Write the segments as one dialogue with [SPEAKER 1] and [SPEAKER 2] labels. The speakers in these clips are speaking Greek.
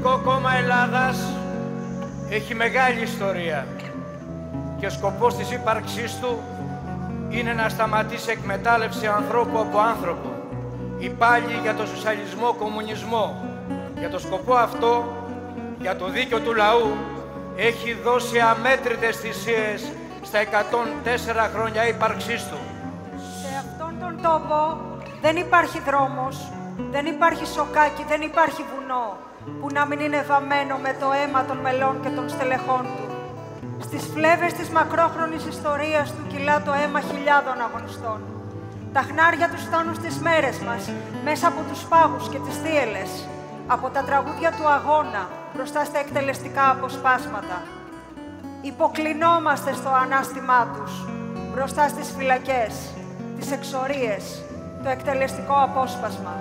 [SPEAKER 1] Κομμουνιστικό Κόμμα Ελλάδας έχει μεγάλη ιστορία και σκοπός της ύπαρξής του είναι να σταματήσει εκμετάλλευση ανθρώπου από άνθρωπο ή πάλι για το σοσιαλισμό κομμουνισμό. Για το σκοπό αυτό, για το δίκαιο του λαού, έχει δώσει αμέτρητες θυσίες στα 104 χρόνια ύπαρξής του.
[SPEAKER 2] Σε αυτόν τον τόπο δεν υπάρχει δρόμος, δεν υπάρχει σοκάκι, δεν υπάρχει βουνό που να μην είναι βαμμένο με το αίμα των μελών και των στελεχών του. Στις φλέβες της μακρόχρονης ιστορίας του κυλά το αίμα χιλιάδων αγωνιστών. Τα χνάρια τους φτάνουν στις μέρες μας, μέσα από τους πάγους και τις θύελες, από τα τραγούδια του αγώνα, μπροστά στα εκτελεστικά αποσπάσματα. Υποκλεινόμαστε στο ανάστημά τους, μπροστά στις φυλακές, τις εξορίες, το εκτελεστικό απόσπασμα.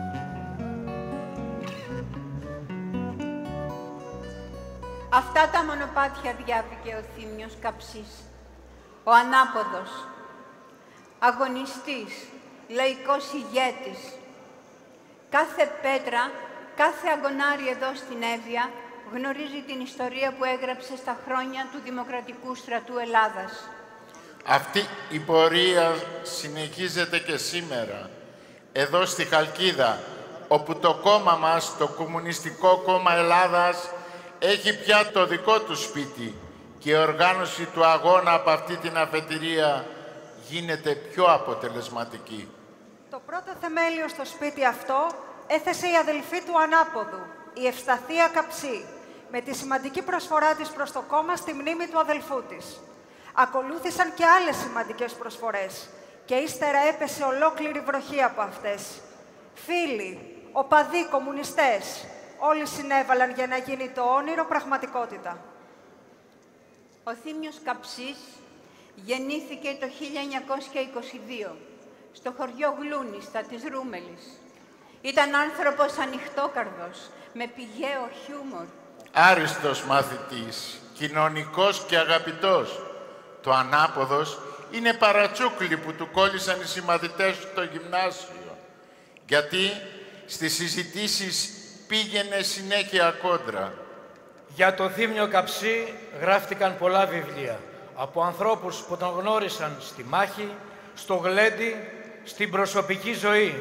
[SPEAKER 3] Αυτά τα μονοπάτια διάβηκε ο Θήμιος Καψής, ο ανάποδος, αγωνιστής, λαϊκός ηγέτης. Κάθε πέτρα, κάθε αγωνάρι εδώ στην Εύβοια γνωρίζει την ιστορία που έγραψε στα χρόνια του Δημοκρατικού Στρατού Ελλάδας.
[SPEAKER 4] Αυτή η πορεία συνεχίζεται και σήμερα, εδώ στη Χαλκίδα, όπου το κόμμα μας, το Κομμουνιστικό Κόμμα Ελλάδας, έχει πια το δικό του σπίτι και η οργάνωση του αγώνα από αυτή την αφετηρία γίνεται πιο αποτελεσματική.
[SPEAKER 2] Το πρώτο θεμέλιο στο σπίτι αυτό έθεσε η αδελφή του ανάποδου, η Ευσταθία Καψή, με τη σημαντική προσφορά της προς το κόμμα στη μνήμη του αδελφού της. Ακολούθησαν και άλλες σημαντικές προσφορές και ύστερα έπεσε ολόκληρη βροχή από αυτές. Φίλοι, οπαδοί, κομμουνιστές, όλοι συνέβαλαν για να γίνει το όνειρο πραγματικότητα.
[SPEAKER 3] Ο Θήμιος Καψής γεννήθηκε το 1922 στο χωριό Γλούνιστα της Ρούμελης. Ήταν άνθρωπος ανοιχτόκαρδος, με πηγαίο χιούμορ.
[SPEAKER 4] Άριστος μαθητής, κοινωνικός και αγαπητός. Το ανάποδος είναι παρατσούκλι που του κόλλησαν οι συμμαθητές του στο γυμνάσιο. Γιατί στις συζητήσεις πήγαινε συνέχεια κόντρα.
[SPEAKER 1] Για το Θήμιο Καψή γράφτηκαν πολλά βιβλία από ανθρώπους που τον γνώρισαν στη μάχη, στο γλέντι, στην προσωπική ζωή.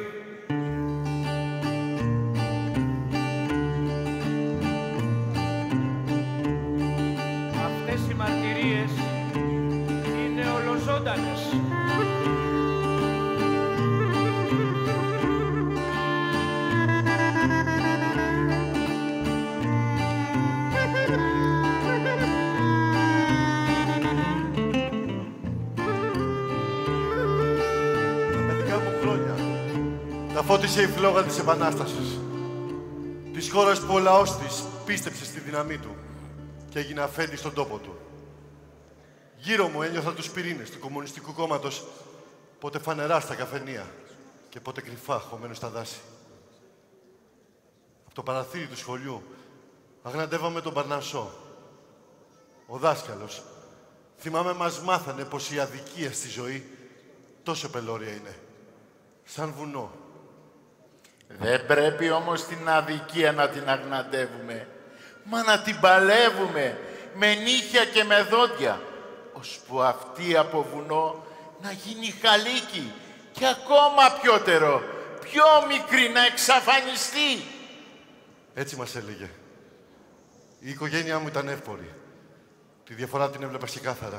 [SPEAKER 1] Αυτές οι μαρτυρίες είναι ολοζώντανες.
[SPEAKER 5] Τα φώτισε η φλόγα της Επανάστασης. Της χώρας που ο λαός της πίστεψε στη δύναμή του και έγινε αφέντη στον τόπο του. Γύρω μου ένιωθα τους πυρήνες του Κομμουνιστικού Κόμματος, πότε φανερά στα καφενεία και πότε κρυφά χωμένους στα δάση. Από το παραθύρι του σχολείου αγναντεύαμε τον Παρνασσό. Ο δάσκαλος, θυμάμαι, μας μάθανε πως η αδικία στη ζωή τόσο πελώρια είναι, σαν βουνό.
[SPEAKER 4] Δεν πρέπει όμως την αδικία να την αγναντεύουμε, μα να την παλεύουμε με νύχια και με δόντια, ώσπου αυτή από βουνό να γίνει χαλίκι και ακόμα πιότερο, πιο μικρή, να εξαφανιστεί.
[SPEAKER 5] Έτσι μας έλεγε. Η οικογένειά μου ήταν εύπορη. Τη διαφορά την έβλεπα ξεκάθαρα.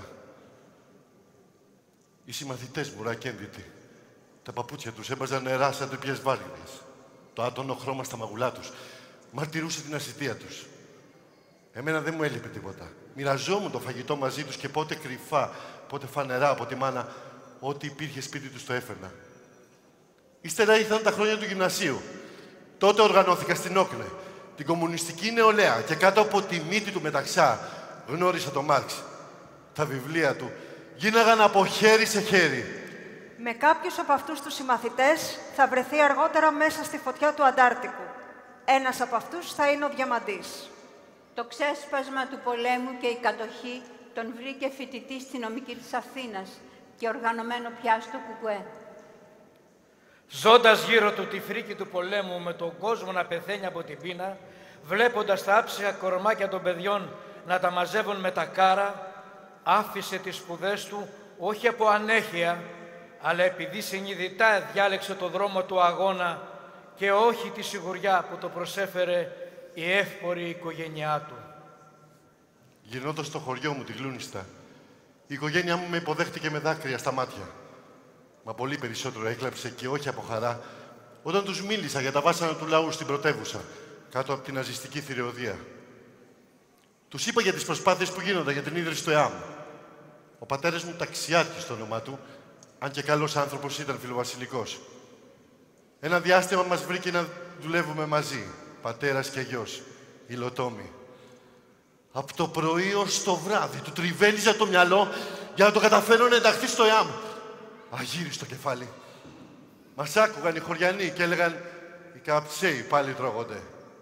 [SPEAKER 5] Οι συμμαθητές μου ρακένδυτοι. Τα παπούτσια τους έμπαζαν νερά σαν τρυπιές βάρδινες. Το άτονο χρώμα στα μαγουλά τους μαρτυρούσε την ασιτεία τους. Εμένα δεν μου έλειπε τίποτα. Μοιραζόμουν το φαγητό μαζί τους και πότε κρυφά, πότε φανερά από τη μάνα, ό,τι υπήρχε σπίτι τους το έφερνα. Ύστερα ήρθαν τα χρόνια του γυμνασίου. Τότε οργανώθηκα στην Όκνε, την κομμουνιστική νεολαία, και κάτω από τη μύτη του μεταξά γνώρισα τον Μάρξ. Τα βιβλία του γίναγαν από χέρι σε χέρι.
[SPEAKER 2] Με κάποιους από αυτούς τους συμμαθητές θα βρεθεί αργότερα μέσα στη φωτιά του Αντάρτικου. Ένας από αυτούς θα είναι ο Διαμαντής.
[SPEAKER 3] Το ξέσπασμα του πολέμου και η κατοχή τον βρήκε φοιτητή στη νομική της Αθήνας και οργανωμένο πια στο ΚΚΕ.
[SPEAKER 1] Ζώντας γύρω του τη φρίκη του πολέμου με τον κόσμο να πεθαίνει από την πείνα, βλέποντας τα άψυχα κορμάκια των παιδιών να τα μαζεύουν με τα κάρα, άφησε τις σπουδές του όχι από ανέχεια, αλλά επειδή συνειδητά διάλεξε το δρόμο του αγώνα και όχι τη σιγουριά που το προσέφερε η εύπορη οικογένειά του.
[SPEAKER 5] Γυρνώντας στο χωριό μου, τη Γλούνιστα, η οικογένειά μου με υποδέχτηκε με δάκρυα στα μάτια. Μα πολύ περισσότερο έκλαψε και όχι από χαρά όταν τους μίλησα για τα βάσανα του λαού στην πρωτεύουσα, κάτω από την ναζιστική θηριωδία. Τους είπα για τις προσπάθειες που γίνονταν για την ίδρυση του ΕΑΜ. Ο πατέρας μου, Ταξιάρχης στο όνομά του, αν και καλός άνθρωπος, ήταν φιλοβασιλικός. Ένα διάστημα μας βρήκε να δουλεύουμε μαζί, πατέρας και γιος, υλοτόμοι. Από το πρωί ως το βράδυ του τριβέλιζα το μυαλό για να το καταφέρω να ενταχθεί στο ΕΑΜ. Αγύριστο κεφάλι. Μας άκουγαν οι χωριανοί και έλεγαν «Οι καψέοι πάλι τρώγονται».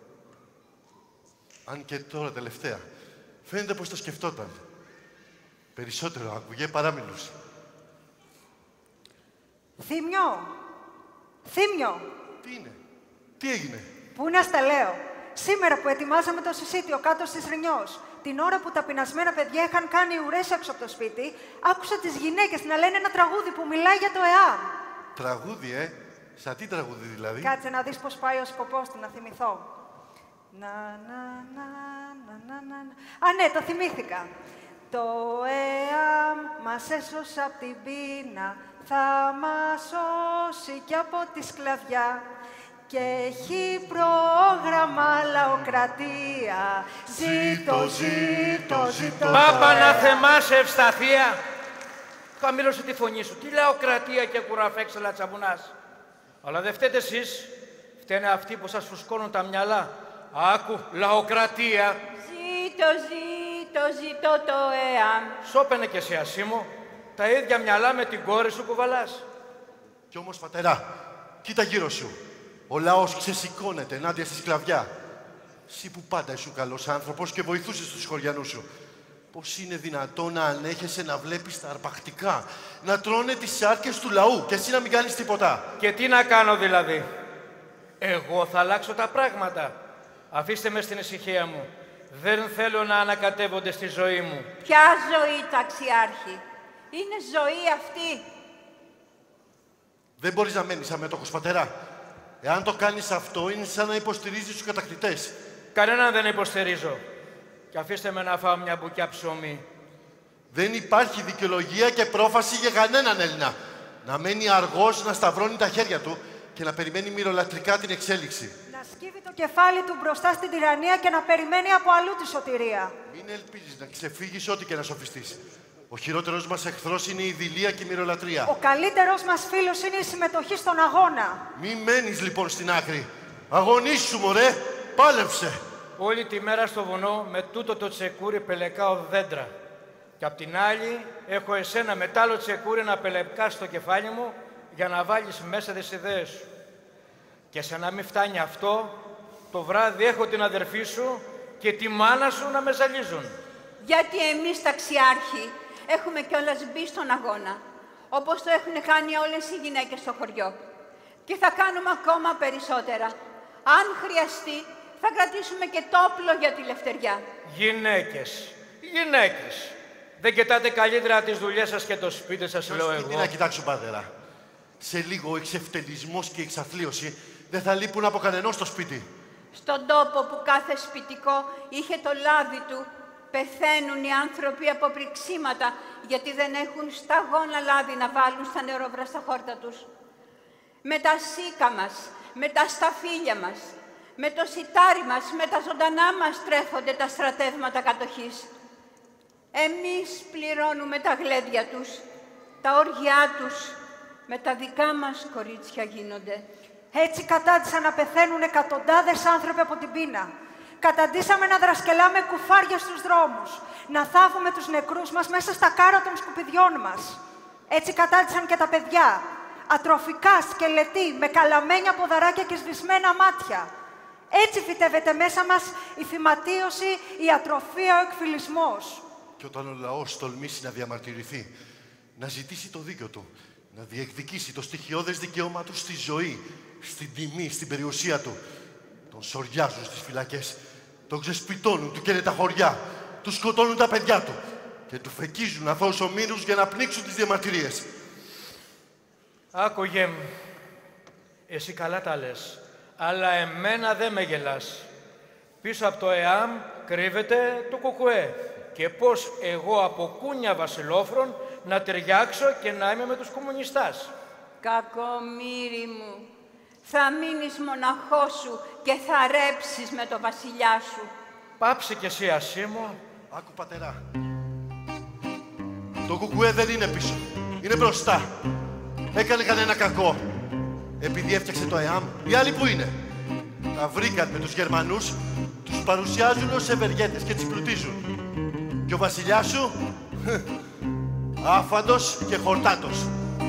[SPEAKER 5] Αν και τώρα τελευταία, φαίνεται πως το σκεφτόταν. Περισσότερο άκουγε παρά μιλούσε.
[SPEAKER 2] Θύμιο!
[SPEAKER 5] Τι είναι, τι έγινε?
[SPEAKER 2] Πού να στα λέω. Σήμερα που ετοιμάζαμε το συσίτιο κάτω στις Ρινιός, την ώρα που τα πεινασμένα παιδιά είχαν κάνει ουρές έξω από το σπίτι, άκουσα τις γυναίκες να λένε ένα τραγούδι που μιλάει για το ΕΑΜ.
[SPEAKER 5] Τραγούδι, Σαν τι τραγούδι δηλαδή?
[SPEAKER 2] Κάτσε να δεις πώς πάει ο σκοπός του, να θυμηθώ. Α, ναι, το θυμήθηκα. Το ΕΑΜ μας έσωσε από την πείνα, θα μας σώσει κι από τη σκλαβιά. Και έχει πρόγραμμα λαοκρατία. Ζήτω, ζήτω, ζήτω.
[SPEAKER 1] Πάπα να θεμάσαι ευσταθία. Χαμήλωσε τη φωνή σου. Τι λαοκρατία και κουραφέξελα τσαμπουνάς. Αλλά δεν φταίτε εσείς. Φταίνε αυτοί που σας φουσκώνουν τα μυαλά. Άκου, λαοκρατία.
[SPEAKER 3] Ζήτω, ζήτω, ζήτω το ΕΑΜ.
[SPEAKER 1] Σώπαινε κι εσύ, Ασίμω. Τα ίδια μυαλά με την κόρη σου κουβαλάς.
[SPEAKER 5] Κι όμως, πατέρα, κοίτα γύρω σου. Ο λαός ξεσηκώνεται ενάντια στη σκλαβιά. Εσύ που πάντα ήσουν καλός άνθρωπος και βοηθούσες τους χωριανούς σου. Πώς είναι δυνατόν να ανέχεσαι να βλέπεις τα αρπακτικά να τρώνε τις σάρκες του λαού και εσύ να μην κάνεις τίποτα?
[SPEAKER 1] Και τι να κάνω δηλαδή? Εγώ θα αλλάξω τα πράγματα. Αφήστε με στην ησυχία μου. Δεν θέλω να ανακατεύονται στη ζωή μου.
[SPEAKER 3] Ποια ζωή, Ταξιάρχη? Είναι ζωή αυτή.
[SPEAKER 5] Δεν μπορείς να μένεις αμέτωχος, πατέρα. Εάν το κάνεις αυτό, είναι σαν να υποστηρίζεις τους κατακτητές.
[SPEAKER 1] Κανέναν δεν υποστηρίζω. Και αφήστε με να φάω μια μπουκιά ψωμί.
[SPEAKER 5] Δεν υπάρχει δικαιολογία και πρόφαση για κανέναν Έλληνα να μένει αργός, να σταυρώνει τα χέρια του και να περιμένει μυρολατρικά την εξέλιξη.
[SPEAKER 2] Να σκύβει το κεφάλι του μπροστά στην τυραννία και να περιμένει από αλλού τη σωτηρία.
[SPEAKER 5] Μην ελπίζεις να ξεφύγεις ό,τι και να σωφιστείς. Ο χειρότερος μας εχθρός είναι η δειλία και η μυρολατρεία.
[SPEAKER 2] Ο καλύτερος μας φίλος είναι η συμμετοχή στον αγώνα.
[SPEAKER 5] Μη μένεις λοιπόν στην άκρη. Αγωνίσου, μωρέ! Πάλεψε!
[SPEAKER 1] Όλη τη μέρα στο βουνό με τούτο το τσεκούρι πελεκάω δέντρα. Και απ' την άλλη έχω εσένα με τ' άλλο τσεκούρι να πελεκάς στο κεφάλι μου για να βάλεις μέσα τις ιδέες σου. Και σαν να μην φτάνει αυτό, το βράδυ έχω την αδερφή σου και τη μάνα σου να με ζαλίζουν.
[SPEAKER 3] Γιατί εμείς, Ταξιάρχοι, έχουμε κιόλας μπει στον αγώνα, όπως το έχουν κάνει όλες οι γυναίκες στο χωριό. Και θα κάνουμε ακόμα περισσότερα. Αν χρειαστεί, θα κρατήσουμε και το όπλο για τη λευτεριά.
[SPEAKER 1] Γυναίκες. Δεν κοιτάτε καλύτερα τις δουλειές σας και το σπίτι σας, λέω εγώ.
[SPEAKER 5] Τι να κοιτάξω, πατέρα. Σε λίγο ο εξευτελισμός και η εξαθλίωση δεν θα λείπουν από κανενός στο σπίτι.
[SPEAKER 3] Στον τόπο που κάθε σπιτικό είχε το λάδι του, πεθαίνουν οι άνθρωποι από πριξίματα, γιατί δεν έχουν σταγόνα λάδι να βάλουν στα νεροβραστά χόρτα τους. Με τα σίκα μας, με τα σταφύλια μας, με το σιτάρι μας, με τα ζωντανά μας τρέφονται τα στρατεύματα κατοχής. Εμείς πληρώνουμε τα γλέντια τους, τα όργια τους, με τα δικά μας κορίτσια γίνονται.
[SPEAKER 2] Έτσι κατάντησαν να πεθαίνουν εκατοντάδες άνθρωποι από την πείνα. Καταντήσαμε να δρασκελάμε κουφάρια στους δρόμους, να θάβουμε τους νεκρούς μας μέσα στα κάρα των σκουπιδιών μας. Έτσι κατάντησαν και τα παιδιά, ατροφικά, σκελετοί, με καλαμένια ποδαράκια και σβησμένα μάτια. Έτσι φυτεύεται μέσα μας η θυματίωση, η ατροφία, ο εκφυλισμός.
[SPEAKER 5] Και όταν ο λαός τολμήσει να διαμαρτυρηθεί, να ζητήσει το δίκιο του, να διεκδικήσει το στοιχειώδες δικαίωμα του στη ζωή, στην τιμή, στην περιουσία του, Τον σοριάζουν στις φυλακές, τον ξεσπιτώνουν, του καίνε τα χωριά, του σκοτώνουν τα παιδιά του και του φεκίζουν αθώους ομήρους για να πνίξουν τις διαμαρτυρίες.
[SPEAKER 1] Άκουγε μου, εσύ καλά τα λες, αλλά εμένα δεν με γελάς. Πίσω από το ΕΑΜ κρύβεται το ΚΚΕ και πώς εγώ από κούνια βασιλόφρον να ταιριάξω και να είμαι με τους κομμουνιστάς.
[SPEAKER 3] Κακομοίρη μου, θα μείνεις μοναχός σου και θα ρέψεις με το βασιλιά σου.
[SPEAKER 1] Πάψε κι εσύ, Ασίμω.
[SPEAKER 5] Άκου, πατερά. Το ΚΚΕ δεν είναι πίσω. Είναι μπροστά. Έκανε κανένα κακό. Επειδή έφτιαξε το ΕΑΜ, οι άλλοι που είναι? Τα βρήκαν με τους Γερμανούς, τους παρουσιάζουν ως ευεργέτες και τις πλουτίζουν. Και ο βασιλιάς σου, άφαντος και χορτάτος.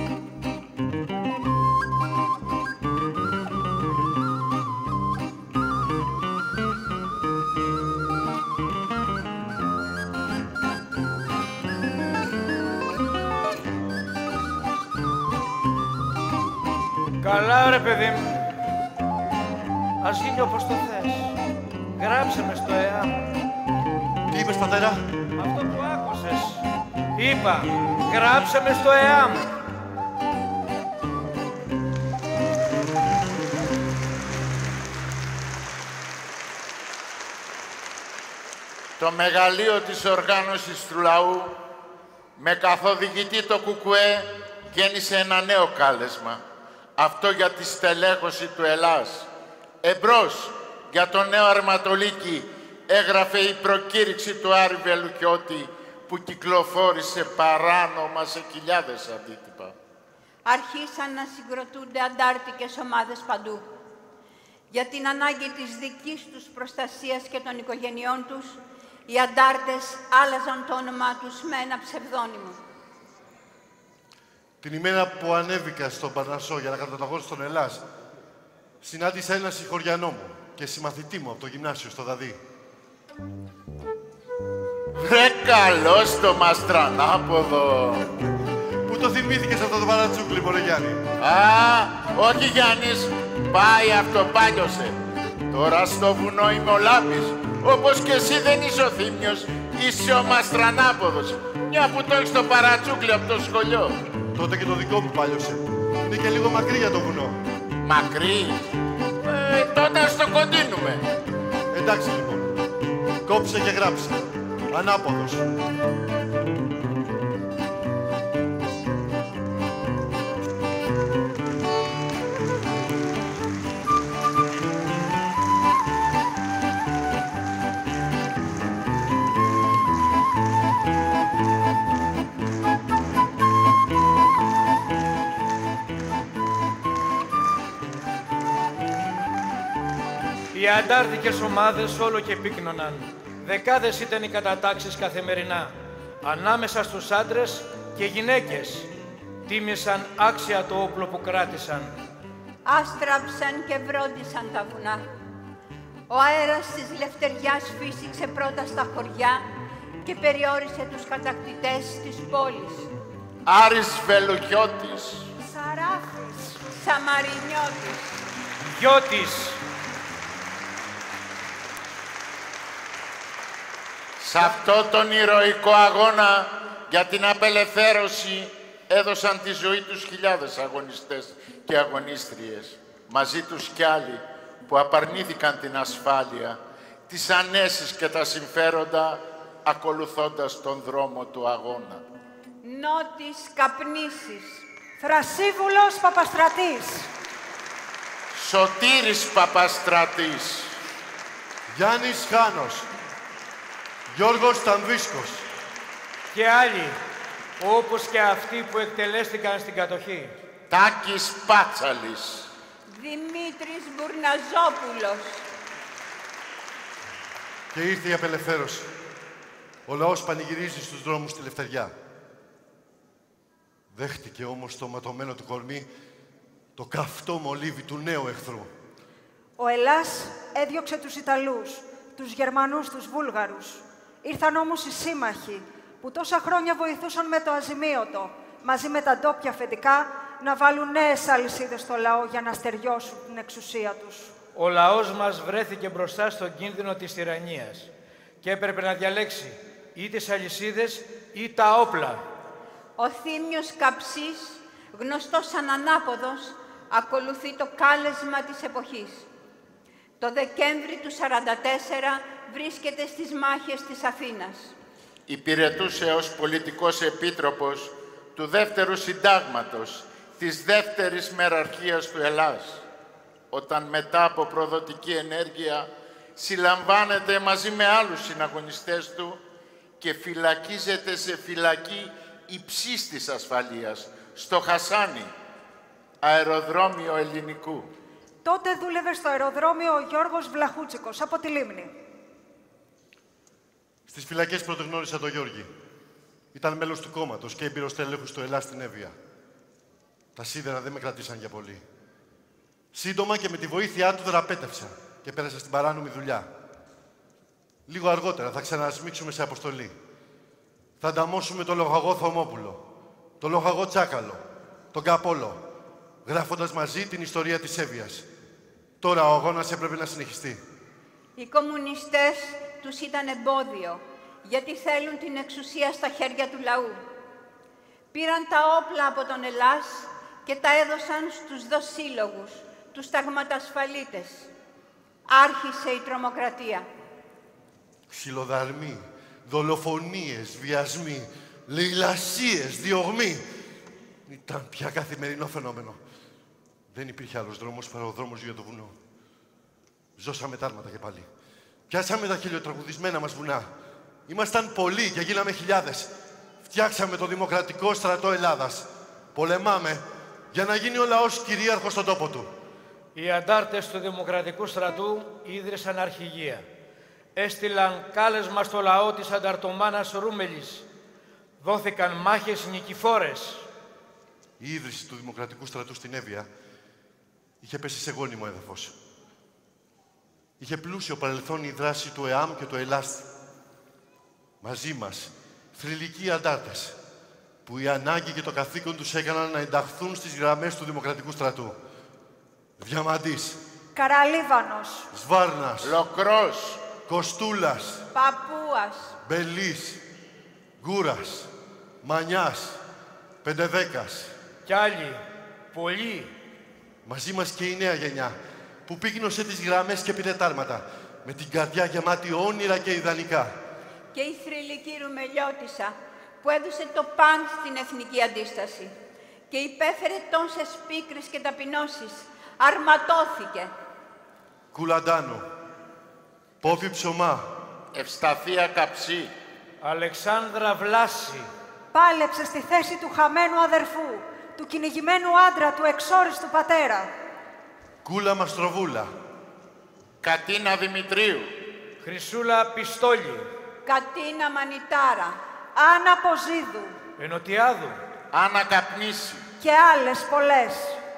[SPEAKER 1] Καλά ρε παιδί μου. Ας γίνει όπως το θες. Γράψε με στο ΕΑΜ.
[SPEAKER 5] Τι είπες, πατέρα?
[SPEAKER 1] Αυτό που άκουσες. Είπα, γράψε με στο ΕΑΜ.
[SPEAKER 4] Το μεγαλείο της οργάνωσης του λαού, με καθοδηγητή το ΚΚΕ, γέννησε ένα νέο κάλεσμα. Αυτό για τη στελέχωση του Ελλάς. Εμπρός, για το νέο Αρματολίκη, έγραφε η προκήρυξη του Άρη Βελουχιώτη, που κυκλοφόρησε παράνομα σε χιλιάδες αντίτυπα.
[SPEAKER 3] Άρχισαν να συγκροτούνται αντάρτικες ομάδες παντού. Για την ανάγκη της δικής τους προστασίας και των οικογενειών τους, οι αντάρτες άλλαζαν το όνομά τους με ένα ψευδόνυμο.
[SPEAKER 5] Την ημέρα που ανέβηκα στον Παρνασσό για να καταταγώ στον Ελλάς, συνάντησα ένα συγχωριανό μου και συμμαθητή μου από το γυμνάσιο στο Δαδί.
[SPEAKER 4] Ρε καλός το Μαστρανάποδο!
[SPEAKER 5] Πού το θυμήθηκες αυτό το παρατσούκλι, μωρέ Γιάννη?
[SPEAKER 4] Α, όχι Γιάννης, πάει αυτοπάλιωσε. Τώρα στο βουνό είμαι ο Λάμπης, όπως και εσύ δεν είσαι ο Θήμιος, είσαι ο Μαστρανάποδος. Μια που το έχεις το παρατσούκλι από το σχολείο.
[SPEAKER 5] Τότε και το δικό μου πάλιωσε. Είναι και λίγο μακρύ για το βουνό.
[SPEAKER 4] Μακρύ? Τότε ας το κοντίνουμε.
[SPEAKER 5] Εντάξει λοιπόν. Κόψε και γράψε. Ανάποδος.
[SPEAKER 1] Οι αντάρτικες ομάδες όλο και πύκνωναν. Δεκάδες ήταν οι κατατάξεις καθημερινά. Ανάμεσα στους άντρες και γυναίκες. Τίμησαν άξια το όπλο που κράτησαν.
[SPEAKER 3] Άστραψαν και βρόντισαν τα βουνά. Ο αέρας της Λευτεριάς φύσηξε πρώτα στα χωριά και περιόρισε τους κατακτητές της πόλης.
[SPEAKER 4] Άρης Βελουχιώτης.
[SPEAKER 2] Σαράφης.
[SPEAKER 3] Σαμαρινιώτης.
[SPEAKER 1] Γιώτης.
[SPEAKER 4] Σε αυτό τον ηρωικό αγώνα για την απελευθέρωση έδωσαν τη ζωή τους χιλιάδες αγωνιστές και αγωνίστριες. Μαζί τους κι άλλοι που απαρνήθηκαν την ασφάλεια, τις ανέσεις και τα συμφέροντα, ακολουθώντας τον δρόμο του αγώνα.
[SPEAKER 3] Νότης Καπνήσης.
[SPEAKER 2] Θρασίβουλος Παπαστρατής.
[SPEAKER 4] Σωτήρης Παπαστρατής.
[SPEAKER 5] Γιάννης Χάνος. Γιώργος Ταμβίσκος.
[SPEAKER 1] Και άλλοι, όπως και αυτοί που εκτελέστηκαν στην κατοχή.
[SPEAKER 4] Τάκης Πάτσαλης.
[SPEAKER 3] Δημήτρης Μπουρναζόπουλος.
[SPEAKER 5] Και ήρθε η απελευθέρωση. Ο λαός πανηγυρίζει στους δρόμους στη Λευτεριά. Δέχτηκε όμως το ματωμένο του κορμί το καυτό μολύβι του νέου εχθρού.
[SPEAKER 2] Ο Ελλάς έδιωξε τους Ιταλούς, τους Γερμανούς, τους Βούλγαρους. Ήρθαν όμως οι σύμμαχοι, που τόσα χρόνια βοηθούσαν με το αζημίωτο, μαζί με τα ντόπια αφεντικά, να βάλουν νέες αλυσίδες στο λαό για να στεριώσουν την εξουσία τους.
[SPEAKER 1] ο λαός μας βρέθηκε μπροστά στον κίνδυνο της τυραννίας και έπρεπε να διαλέξει ή τις αλυσίδες ή τα όπλα.
[SPEAKER 3] Ο Θήμιος Καψής, γνωστός σαν ανάποδος, ακολουθεί το κάλεσμα της εποχής. Το Δεκέμβρη του 1944 βρίσκεται στις μάχες της Αθήνας.
[SPEAKER 4] Υπηρετούσε ως πολιτικός επίτροπος του δεύτερου συντάγματος της δεύτερης μεραρχίας του Ελλάς, όταν μετά από προδοτική ενέργεια συλλαμβάνεται μαζί με άλλους συναγωνιστές του και φυλακίζεται σε φυλακή υψής της ασφαλείας, στο Χασάνι, αεροδρόμιο ελληνικού.
[SPEAKER 2] Τότε δούλευε στο αεροδρόμιο ο Γιώργος Βλαχούτσικος, από τη Λίμνη.
[SPEAKER 5] Στις φυλακές πρωτογνώρισα τον Γιώργη. Ήταν μέλος του κόμματος και έμπειρος τέλεχος του Ελλάς στην Εύβοια. Τα σίδερα δεν με κρατήσαν για πολύ. Σύντομα και με τη βοήθειά του δραπέτευσα και πέρασα στην παράνομη δουλειά. Λίγο αργότερα θα ξανασμίξουμε σε αποστολή. Θα ανταμώσουμε τον λοχαγό Θωμόπουλο, τον λοχαγό Τσάκαλο, τον Καπόλο, γράφοντας μαζί την ιστορία της Εύβοιας. Τώρα ο αγώνας έπρεπε να συνεχιστεί.
[SPEAKER 3] Οι κομμουνιστές τους ήταν εμπόδιο, γιατί θέλουν την εξουσία στα χέρια του λαού. Πήραν τα όπλα από τον Ελλάς και τα έδωσαν στους δοσύλλογους, τους ταγματασφαλίτες. Άρχισε η τρομοκρατία.
[SPEAKER 5] Ξυλοδαρμοί, δολοφονίες, βιασμοί, λαιλασίες, διωγμοί. Ήταν πια καθημερινό φαινόμενο. Δεν υπήρχε άλλος δρόμος παρά ο δρόμος για το βουνό. Ζώσαμε τάρματα και πάλι. Πιάσαμε τα χιλιοτραγουδισμένα μας βουνά. Ήμασταν πολλοί και γίναμε χιλιάδες. Φτιάξαμε το Δημοκρατικό Στρατό Ελλάδας. Πολεμάμε για να γίνει ο λαός κυρίαρχος στον τόπο του.
[SPEAKER 1] Οι αντάρτες του Δημοκρατικού Στρατού ίδρυσαν αρχηγεία. Έστειλαν κάλεσμα στο λαό της ανταρτομάνας Ρούμελης. Δόθηκαν μάχες νικηφόρες.
[SPEAKER 5] Η ίδρυση του Δημοκρατικού Στρατού στην Εύβοια είχε πέσει σε γόνιμο έδαφος. Είχε πλούσιο παρελθόν η δράση του ΕΑΜ και του ΕΛΑΣΤ. Μαζί μας, θρυλικοί αντάρτες, που η ανάγκη και το καθήκον τους έκαναν να ενταχθούν στις γραμμές του Δημοκρατικού Στρατού. Διαμαντής,
[SPEAKER 2] Καραλίβανος,
[SPEAKER 5] Σβάρνας,
[SPEAKER 4] Λοκρός,
[SPEAKER 5] Κοστούλας,
[SPEAKER 3] Παππούας,
[SPEAKER 5] Μπελής, Γκούρας, Μανιάς, Πεντεδέκας.
[SPEAKER 1] Κι άλλοι, πολλοί.
[SPEAKER 5] Μαζί μας και η νέα γενιά, που πύκνωσε τις γραμμές και πήρε τάρματα, με την καρδιά γεμάτη όνειρα και ιδανικά.
[SPEAKER 3] και η θρυλική Ρουμελιώτισσα, που έδωσε το παν στην εθνική αντίσταση και υπέφερε τόσες πίκρες και ταπεινώσεις, αρματώθηκε.
[SPEAKER 5] Κουλαντάνου, Πόπη Ψωμά,
[SPEAKER 4] Ευσταθία Καψή,
[SPEAKER 1] Αλεξάνδρα Βλάση,
[SPEAKER 2] πάλεψε στη θέση του χαμένου αδερφού, του κυνηγημένου άντρα του εξόριστου πατέρα.
[SPEAKER 5] Κούλα Μαστροβούλα,
[SPEAKER 4] Κατίνα Δημητρίου,
[SPEAKER 1] Χρυσούλα Πιστόλη,
[SPEAKER 3] Κατίνα Μανιτάρα,
[SPEAKER 2] Άννα Ποζίδου
[SPEAKER 1] Ενωτιάδου,
[SPEAKER 4] Άννα Καπνίση,
[SPEAKER 2] και άλλες πολλές.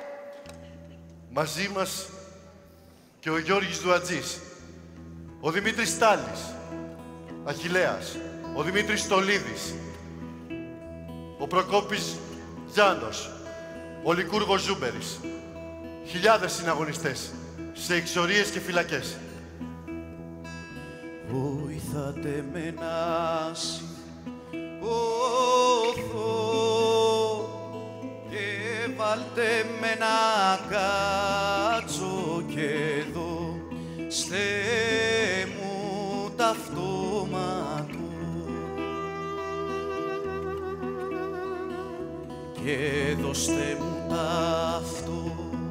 [SPEAKER 5] μαζί μας και ο Γιώργης Δουατζής, ο Δημήτρης Στάλης, Αχιλλέας, ο Δημήτρης Στολίδης, ο Προκόπης Τζάνος, ο Λικούργος Ζούμπερης. Χιλιάδες συναγωνιστές σε εξορίες και φυλακές.
[SPEAKER 6] Βοηθάτε με να σηκωθώ και βάλτε με να κάτσω κι εδώ στέ μου ταυτόματο και δώστε μου ταυτόματο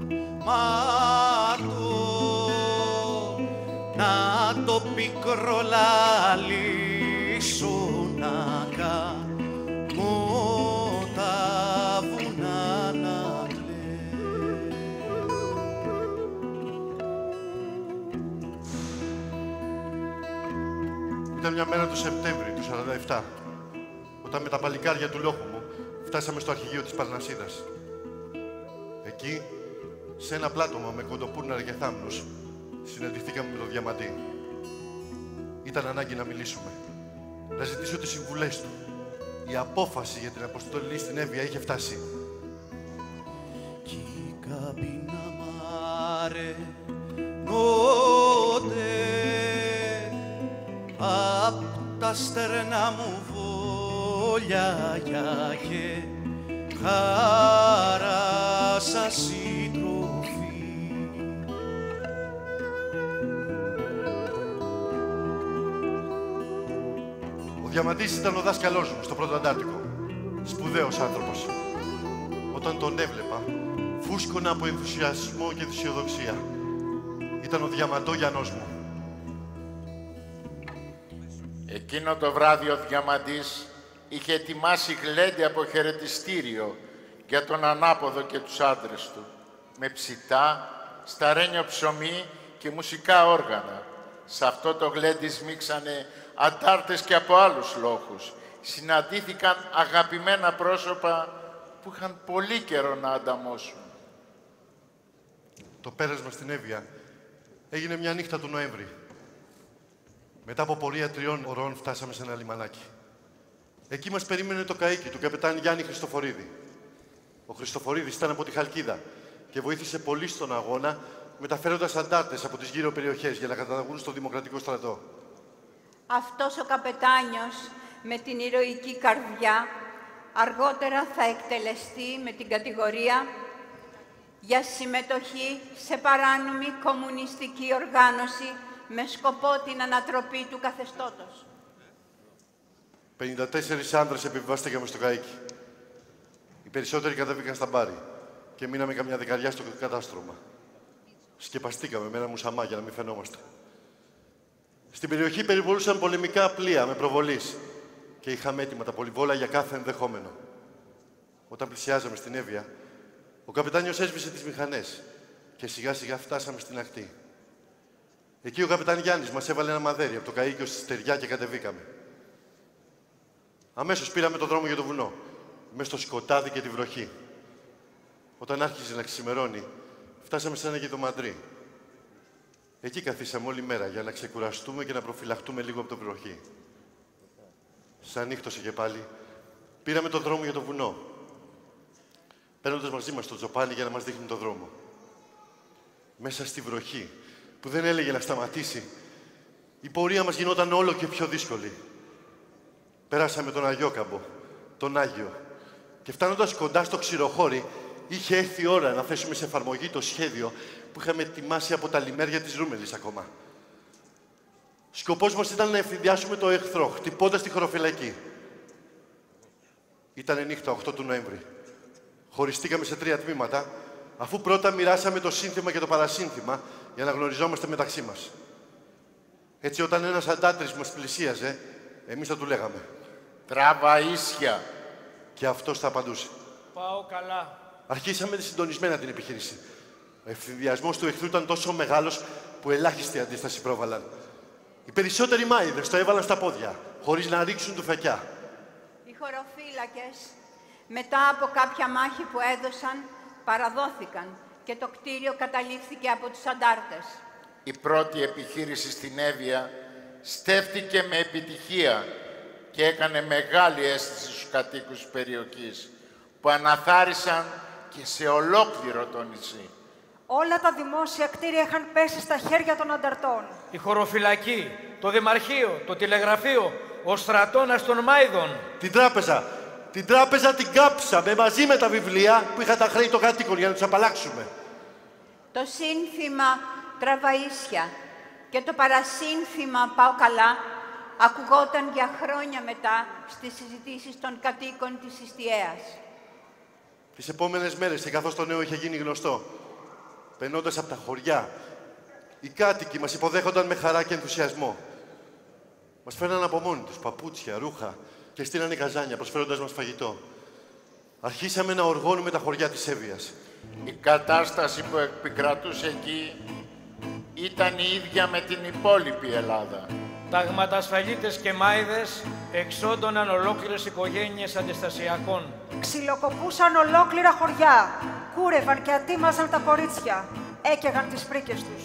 [SPEAKER 6] να το πικρό λαλήσω να κάνω τα βουνά να κλαίω.
[SPEAKER 5] Ήταν μια μέρα του Σεπτέμβρη του 1947, όταν με τα παλικάρια του λόγου μου φτάσαμε στο αρχηγείο της Παρνασίδας. Εκεί, σε ένα πλάτωμα με κοντοπούρναρ και θάμνους, συναντηθήκαμε με τον Διαμαντή. Ήταν ανάγκη να μιλήσουμε, να ζητήσω τις συμβουλές του. Η απόφαση για την αποστολή στην Εύβοια είχε φτάσει.
[SPEAKER 6] Κι καμπίνα μάρε νο ποτέ απ' τα στερνά μου βόλια και χαρά σας συντροφή.
[SPEAKER 5] Ο Διαμαντής ήταν ο δάσκαλός μου στο πρώτο Αντάρτικο. Σπουδαίος άνθρωπος. Όταν τον έβλεπα, φούσκωνα από ενθουσιασμό και αισιοδοξία. Ήταν ο Διαμαντόγιανός μου.
[SPEAKER 4] Εκείνο το βράδυ ο Διαμαντής είχε ετοιμάσει γλέντι από χαιρετιστήριο για τον ανάποδο και τους άντρες του, με ψητά, σταρένιο ψωμί και μουσικά όργανα. Σε αυτό το γλέντι σμίξανε αντάρτες και από άλλους λόγους. Συναντήθηκαν αγαπημένα πρόσωπα που είχαν πολύ καιρό να ανταμώσουν.
[SPEAKER 5] Το πέρασμα στην Εύβοια έγινε μια νύχτα του Νοέμβρη. Μετά από πορεία 3 ωρών φτάσαμε σε ένα λιμανάκι. Εκεί μας περίμενε το καΐκι του καπετάν Γιάννη Χριστοφορίδη. Ο Χριστοφορίδης ήταν από τη Χαλκίδα και βοήθησε πολύ στον αγώνα, μεταφέροντας αντάρτες από τις γύρω περιοχές για να καταταγούν στο Δημοκρατικό Στρατό.
[SPEAKER 3] Αυτός ο καπετάνιος με την ηρωική καρδιά αργότερα θα εκτελεστεί με την κατηγορία για συμμετοχή σε παράνομη κομμουνιστική οργάνωση με σκοπό την ανατροπή του καθεστώτος.
[SPEAKER 5] 54 άνδρες επιβιβάστηκαμε στο καΐκι. Οι περισσότεροι κατέβηκαν στα μπάρι και μείναμε καμιά δεκαριά στο κατάστρωμα. Σκεπαστήκαμε με ένα μουσαμά για να μην φαινόμαστε. Στην περιοχή περιβολούσαν πολεμικά πλοία με προβολής και είχαμε έτοιμα τα πολυβόλα για κάθε ενδεχόμενο. Όταν πλησιάζαμε στην Εύβοια, ο καπετάνιος έσβησε τις μηχανές και σιγά σιγά φτάσαμε στην ακτή. Εκεί ο καπετάν Γιάννης μας έβαλε ένα μαδέρι από το καΐκι στη στεριά και κατεβήκαμε. Αμέσως πήραμε το δρόμο για το βουνό, μες στο σκοτάδι και τη βροχή. Όταν άρχισε να ξημερώνει, φτάσαμε σε ένα γεδομαντρί. Εκεί καθίσαμε όλη μέρα για να ξεκουραστούμε και να προφυλαχτούμε λίγο από την βροχή. Σαν νύχτωσε και πάλι, πήραμε το δρόμο για το βουνό, παίρνοντας μαζί μας το τζοπάνι για να μας δείχνει το δρόμο. Μέσα στη βροχή, που δεν έλεγε να σταματήσει, η πορεία μας γινόταν όλο και πιο δύσκολη. Πέρασαμε τον Αγιόκαμπο, τον Άγιο, και φτάνοντας κοντά στο Ξηροχώρι, είχε έρθει η ώρα να θέσουμε σε εφαρμογή το σχέδιο που είχαμε ετοιμάσει από τα λιμέρια της Ρούμελης ακόμα. Σκοπός μας ήταν να ευθυνδιάσουμε το εχθρό, χτυπώντας τη χωροφυλακή. Ήτανε νύχτα 8 του Νοέμβρη. Χωριστήκαμε σε 3 τμήματα, αφού πρώτα μοιράσαμε το σύνθημα και το παρασύνθημα για να γνωριζόμαστε μεταξύ μας. Έτσι, όταν ένας αντάτρης μας πλησίαζε, εμείς θα του λέγαμε
[SPEAKER 4] «Τράβα ίσια».
[SPEAKER 5] Και αυτός θα απαντούσε.
[SPEAKER 1] «Πάω καλά».
[SPEAKER 5] Αρχίσαμε συντονισμένα την επιχείρηση. Ο ευθυνδιασμός του εχθρού ήταν τόσο μεγάλος που ελάχιστη αντίσταση πρόβαλαν. Οι περισσότεροι μάηδες το έβαλαν στα πόδια, χωρίς να ρίξουν τουφεκιά.
[SPEAKER 3] Οι χωροφύλακες, μετά από κάποια μάχη που έδωσαν, παραδόθηκαν και το κτίριο καταλήφθηκε από τους αντάρτες.
[SPEAKER 4] Η πρώτη επιχείρηση στην Εύβοια στέφτηκε με επιτυχία και έκανε μεγάλη αίσθηση στους κατοίκους της περιοχής, που αναθάρισαν και σε ολόκληρο το νησί.
[SPEAKER 2] Όλα τα δημόσια κτίρια είχαν πέσει στα χέρια των ανταρτών.
[SPEAKER 1] Η χωροφυλακή, το δημαρχείο, το τηλεγραφείο, ο στρατώνας των Μάιδων.
[SPEAKER 5] Την τράπεζα την κάψαμε μαζί με τα βιβλία που είχαν τα χρέη των κατοίκων για να τους απαλλάξουμε.
[SPEAKER 3] Το σύνθημα «Τραβαΐσια» και το παρασύνθημα «Πάω καλά» ακουγόταν για χρόνια μετά στις συζητήσεις των κατοίκων της Ιστιαίας.
[SPEAKER 5] Τις επόμενες μέρες, και καθώς το νέο είχε γίνει γνωστό, περνώντας από τα χωριά, οι κάτοικοι μας υποδέχονταν με χαρά και ενθουσιασμό. Μας φέρναν από μόνοι τους παπούτσια, ρούχα και στείλανε καζάνια προσφέροντας μας φαγητό. Αρχίσαμε να οργώνουμε τα χωριά της Εύβοιας.
[SPEAKER 4] Η κατάσταση που επικρατούσε εκεί ήταν η ίδια με την υπόλοιπη Ελλάδα.
[SPEAKER 1] Ταγματασφαλίτες και μάιδες εξόντωναν ολόκληρες οικογένειες αντιστασιακών.
[SPEAKER 2] Ξυλοκοπούσαν ολόκληρα χωριά. Κούρευαν και ατίμαζαν τα κορίτσια. Έκαιγαν τις πρίκες τους.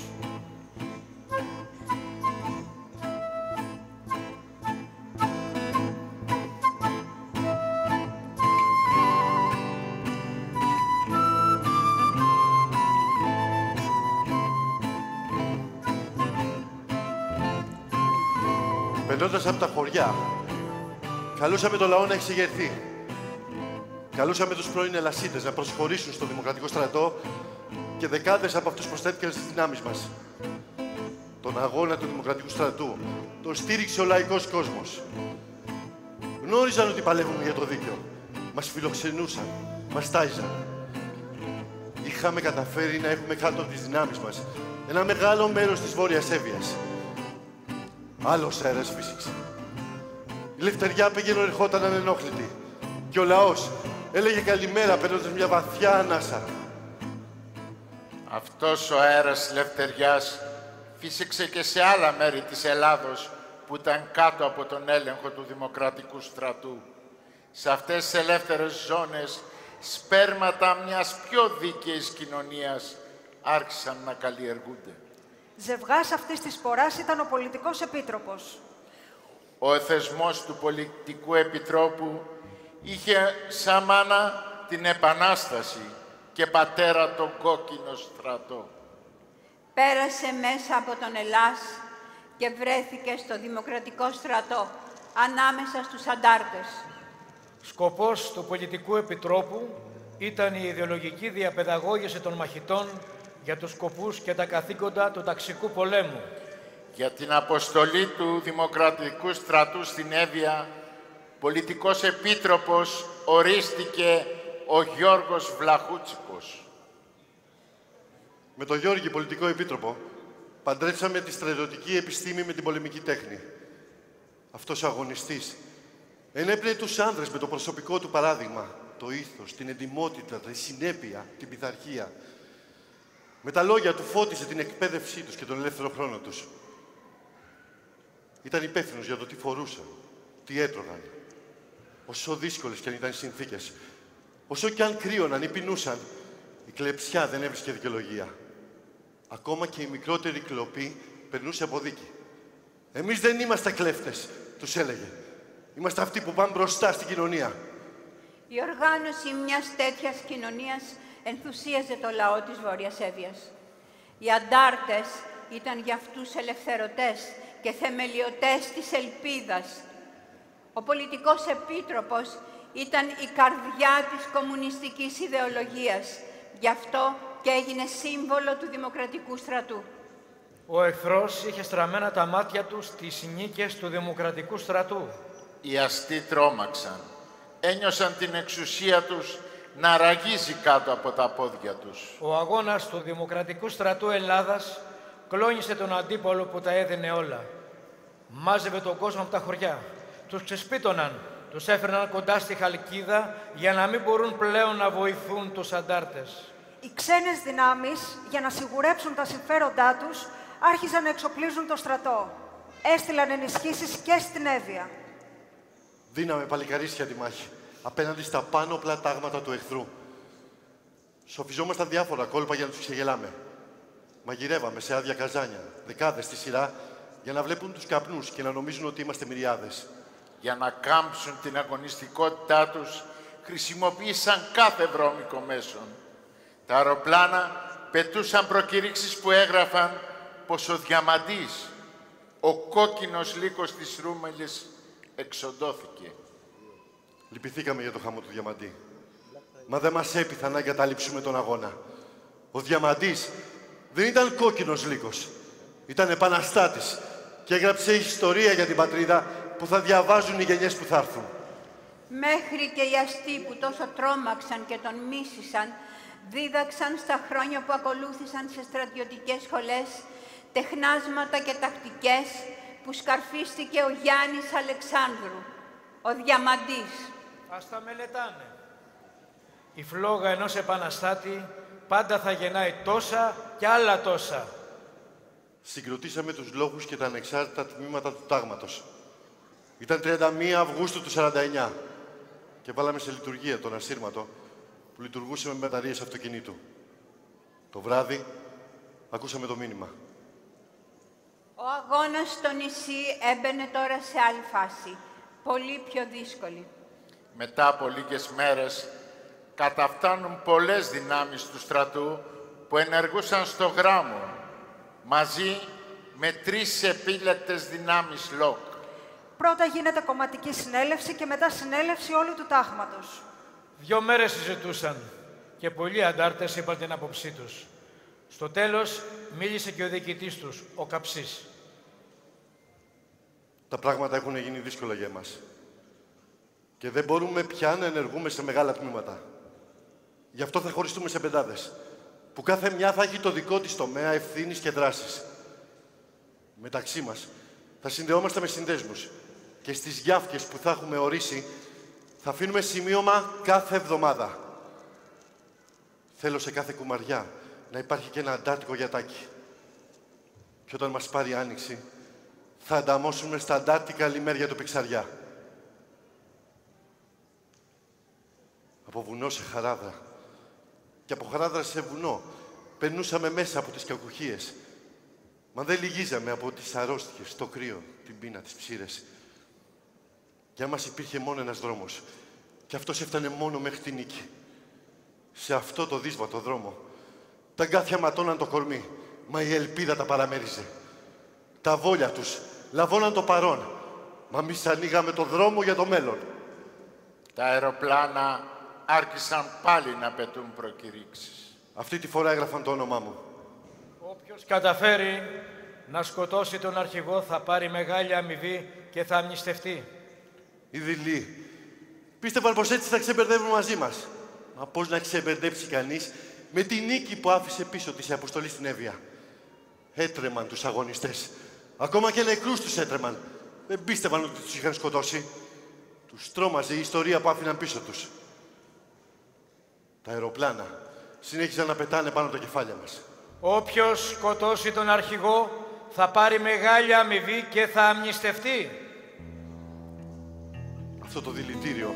[SPEAKER 5] περνώντας από τα χωριά, καλούσαμε το λαό να εξεγερθεί. Καλούσαμε τους πρώην Ελασσίτες να προσχωρήσουν στο Δημοκρατικό Στρατό και δεκάδες από αυτούς προσθέθηκαν στις δυνάμεις μας. Τον αγώνα του Δημοκρατικού Στρατού τον στήριξε ο λαϊκός κόσμος. Γνώριζαν ότι παλεύουμε για το δίκαιο. Μας φιλοξενούσαν, μας τάιζαν. Είχαμε καταφέρει να έχουμε κάτω τις δυνάμεις μας ένα μεγάλο μέρος της Βόρειας Εύβοιας. Άλλος αέρας φύσηξε. Η Λευτεριά πήγαινε ερχόταν ανενόχλητη και ο λαός έλεγε καλημέρα παίρνοντας μια βαθιά ανάσα.
[SPEAKER 4] Αυτός ο αέρας της Λευτεριάς φύσηξε και σε άλλα μέρη της Ελλάδος που ήταν κάτω από τον έλεγχο του Δημοκρατικού Στρατού. Σε αυτές τις ελεύθερες ζώνες, σπέρματα μιας πιο δίκαιης κοινωνίας άρχισαν να καλλιεργούνται.
[SPEAKER 2] Ζευγάς αυτής της σποράς ήταν ο πολιτικός επίτροπος.
[SPEAKER 4] Ο θεσμός του πολιτικού επιτρόπου είχε σαν μάνα την Επανάσταση και πατέρα τον κόκκινο στρατό.
[SPEAKER 3] Πέρασε μέσα από τον Ελλάς και βρέθηκε στο Δημοκρατικό Στρατό, ανάμεσα στους αντάρτες.
[SPEAKER 1] Σκοπός του πολιτικού επιτρόπου ήταν η ιδεολογική διαπαιδαγώγηση των μαχητών για τους σκοπούς και τα καθήκοντα του ταξικού πολέμου.
[SPEAKER 4] Για την αποστολή του Δημοκρατικού Στρατού στην Εύβοια, πολιτικός επίτροπος ορίστηκε ο Γιώργος Βλαχούτσικος.
[SPEAKER 5] Με τον Γιώργη, πολιτικό επίτροπο, παντρέψαμε τη στρατιωτική επιστήμη με την πολεμική τέχνη. Αυτός ο αγωνιστής ενέπλεε τους άνδρες με το προσωπικό του παράδειγμα, το ήθος, την εντιμότητα, τη συνέπεια, την πειθαρχία. Με τα λόγια του φώτισε την εκπαίδευσή τους και τον ελεύθερο χρόνο τους. Ήταν υπεύθυνος για το τι φορούσαν, τι έτρωγαν. Όσο δύσκολες κι αν ήταν οι συνθήκες, όσο κι αν κρύωναν ή πεινούσαν, η κλεψιά δεν έβρισκε δικαιολογία. Ακόμα και η μικρότερη κλοπή περνούσε από δίκη. Εμείς δεν είμαστε κλέφτες, τους έλεγε. Είμαστε αυτοί που πάνε μπροστά στην κοινωνία.
[SPEAKER 3] Η οργάνωση μιας τέτοιας κοινωνίας ενθουσίαζε το λαό της Βόρειας Εύβοιας. Οι αντάρτες ήταν για αυτούς ελευθερωτές και θεμελιωτές της ελπίδας. Ο πολιτικός επίτροπος ήταν η καρδιά της κομμουνιστικής ιδεολογίας. Γι' αυτό και έγινε σύμβολο του Δημοκρατικού Στρατού.
[SPEAKER 1] Ο εχθρός είχε στραμμένα τα μάτια του στις νίκες του Δημοκρατικού Στρατού.
[SPEAKER 4] Οι αστεί τρόμαξαν. Ένιωσαν την εξουσία τους να ραγίζει κάτω από τα πόδια τους.
[SPEAKER 1] Ο αγώνας του Δημοκρατικού Στρατού Ελλάδας κλώνησε τον αντίπολο που τα έδινε όλα. Μάζευε τον κόσμο από τα χωριά. Τους ξεσπίτωναν. Τους έφερναν κοντά στη Χαλκίδα για να μην μπορούν πλέον να βοηθούν τους αντάρτες.
[SPEAKER 2] Οι ξένες δυνάμεις, για να σιγουρέψουν τα συμφέροντά τους, άρχισαν να εξοπλίζουν το στρατό. Έστειλαν ενισχύσεις και στην Εύβοια.
[SPEAKER 5] Δίναμε παλικαρίσια τη μάχη, απέναντι στα πάνω πλατάγματα του εχθρού. Σοφιζόμασταν διάφορα κόλπα για να τους ξεγελάμε. Μαγειρεύαμε σε άδεια καζάνια, δεκάδες στη σειρά, για να βλέπουν τους καπνούς και να νομίζουν ότι είμαστε μυριάδες.
[SPEAKER 4] Για να κάμψουν την αγωνιστικότητά τους, χρησιμοποίησαν κάθε βρώμικο μέσον. Τα αεροπλάνα πετούσαν προκηρύξεις που έγραφαν πως ο Διαμαντής, ο κόκκινος λύκος της Ρούμελης, εξοντώθηκε.
[SPEAKER 5] Λυπηθήκαμε για το χαμό του Διαμαντή. Μα δεν μας έπειθα να εγκαταλείψουμε τον αγώνα. Ο Διαμαντής δεν ήταν κόκκινος λύκος. Ήταν επαναστάτης και έγραψε ιστορία για την πατρίδα που θα διαβάζουν οι γενιές που θα έρθουν.
[SPEAKER 3] Μέχρι και οι αστεί που τόσο τρόμαξαν και τον μίσησαν, δίδαξαν στα χρόνια που ακολούθησαν σε στρατιωτικές σχολές τεχνάσματα και τακτικές που σκαρφίστηκε ο Γιάννης Αλεξάνδρου, ο Διαμαντής.
[SPEAKER 1] Ας τα μελετάνε. Η φλόγα ενός επαναστάτη πάντα θα γεννάει τόσα και άλλα τόσα.
[SPEAKER 5] Συγκροτήσαμε τους λόγους και τα ανεξάρτητα τμήματα του τάγματος. Ήταν 31 Αυγούστου του 49 και βάλαμε σε λειτουργία τον ασύρματο που λειτουργούσε με μπαταρίες αυτοκινήτου. Το βράδυ ακούσαμε το μήνυμα.
[SPEAKER 3] Ο αγώνας στο νησί έμπαινε τώρα σε άλλη φάση, πολύ πιο δύσκολη.
[SPEAKER 4] Μετά από λίγες μέρες, καταφτάνουν πολλές δυνάμεις του στρατού που ενεργούσαν στο γράμμο, μαζί με 3 επίλεκτες δυνάμεις ΛΟΚ.
[SPEAKER 2] Πρώτα γίνεται κομματική συνέλευση και μετά συνέλευση όλου του τάγματος.
[SPEAKER 1] 2 μέρες συζητούσαν και πολλοί αντάρτες είπαν την άποψή τους. Στο τέλος μίλησε και ο διοικητής τους, ο Καψής.
[SPEAKER 5] Τα πράγματα έχουν γίνει δύσκολα για εμάς. Και δεν μπορούμε πια να ενεργούμε σε μεγάλα τμήματα. Γι' αυτό θα χωριστούμε σε πεντάδες, που κάθε μια θα έχει το δικό της τομέα ευθύνης και δράσης. Μεταξύ μας θα συνδεόμαστε με συνδέσμους και στις γιάφκες που θα έχουμε ορίσει θα αφήνουμε σημείωμα κάθε εβδομάδα. Θέλω σε κάθε κουμαριά να υπάρχει και ένα αντάρτικο γιατάκι. Και όταν μας πάρει άνοιξη, θα ανταμώσουμε στα αντάρτικα λιμέρια του Πηξαριά. Από βουνό σε χαράδρα και από χαράδρα σε βουνό περνούσαμε μέσα από τις κακουχίες. Μα δεν λυγίζαμε από τις αρρώστιες, το κρύο, την πείνα, τις ψήρες. Για μας υπήρχε μόνο ένας δρόμος και αυτός έφτανε μόνο μέχρι τη νίκη. Σε αυτό το δύσβατο δρόμο τα γκάθια ματώναν το κορμί, μα η ελπίδα τα παραμέριζε. Τα βόλια τους λαβώναν το παρόν, μα εμείς ανοίγαμε το δρόμο για το μέλλον.
[SPEAKER 4] Τα αεροπλάνα άρχισαν πάλι να πετούν προκηρύξεις.
[SPEAKER 5] Αυτή τη φορά έγραφαν το όνομά μου.
[SPEAKER 1] Όποιος καταφέρει να σκοτώσει τον αρχηγό θα πάρει μεγάλη αμοιβή και θα αμνηστευτεί.
[SPEAKER 5] Οι δειλοί πίστευαν πως έτσι θα ξεμπερδεύουν μαζί μας. Μα πώς να ξεμπερδέψει κανείς με τη νίκη που άφησε πίσω της η αποστολή στην Εύβοια. Έτρεμαν τους αγωνιστές. Ακόμα και νεκρούς τους έτρεμαν. Δεν πίστευαν ότι τους είχαν σκοτώσει. Τους τρόμαζε η ιστορία που άφηναν πίσω τους. Τα αεροπλάνα συνέχιζαν να πετάνε πάνω τα κεφάλια μας.
[SPEAKER 1] Όποιος σκοτώσει τον αρχηγό θα πάρει μεγάλη αμοιβή και θα αμνηστευτεί.
[SPEAKER 5] Αυτό το δηλητήριο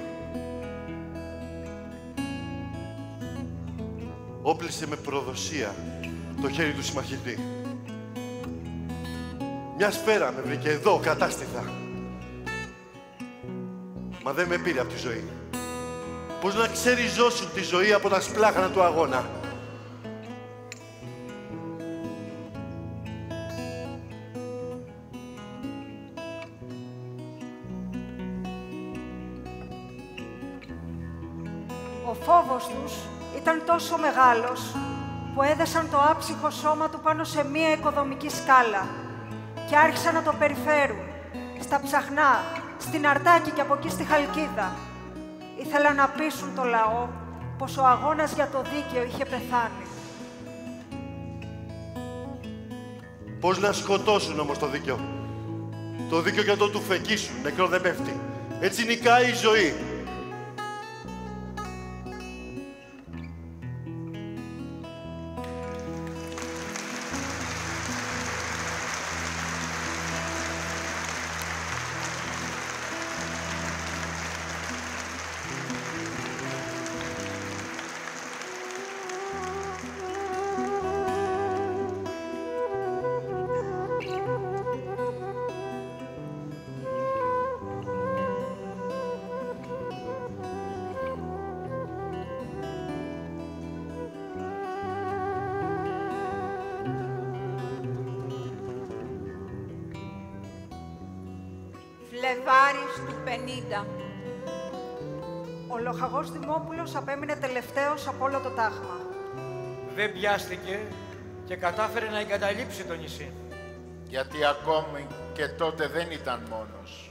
[SPEAKER 5] όπλησε με προδοσία το χέρι του συμμαχητή. Μια σφαίρα με βρήκε εδώ, κατάστηθα. Μα δεν με πήρε από τη ζωή. Πώς να ξεριζώσουν τη ζωή από τα σπλάχανα του αγώνα.
[SPEAKER 2] Ο φόβος τους ήταν τόσο μεγάλος που έδεσαν το άψυχο σώμα του πάνω σε μία οικοδομική σκάλα και άρχισαν να το περιφέρουν στα Ψαχνά, στην Αρτάκη και από εκεί στη Χαλκίδα. Ήθελαν να πείσουν το λαό πως ο αγώνας για το δίκαιο είχε πεθάνει.
[SPEAKER 5] Πώς να σκοτώσουν όμως το δίκαιο. Το δίκαιο για το του φεκίσουν, νεκρό δεν πέφτει. Έτσι νικάει η ζωή.
[SPEAKER 3] Φλεβάρης του 50.
[SPEAKER 2] Ο λοχαγός Δημόπουλος απέμεινε τελευταίος από όλο το τάγμα.
[SPEAKER 1] Δεν πιάστηκε και κατάφερε να εγκαταλείψει το νησί.
[SPEAKER 4] Γιατί ακόμη και τότε δεν ήταν μόνος.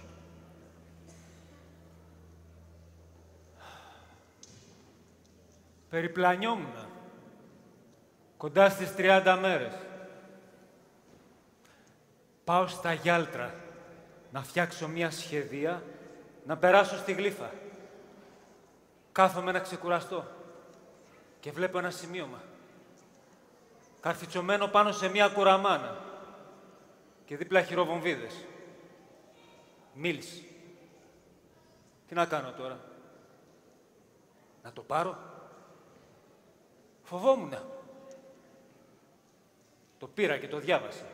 [SPEAKER 7] Περιπλανιόμουν. Κοντά στις 30 μέρες. Πάω στα Γιάλτρα να φτιάξω μια σχεδία να περάσω στη Γλύφα. Κάθομαι να ξεκουραστώ και βλέπω ένα σημείωμα. Καρφιτσωμένο πάνω σε μια κουραμάνα και δίπλα χειροβομβίδες. Μίλησε. Τι να κάνω τώρα. Να το πάρω. Φοβόμουνα. Το πήρα και το διάβασα.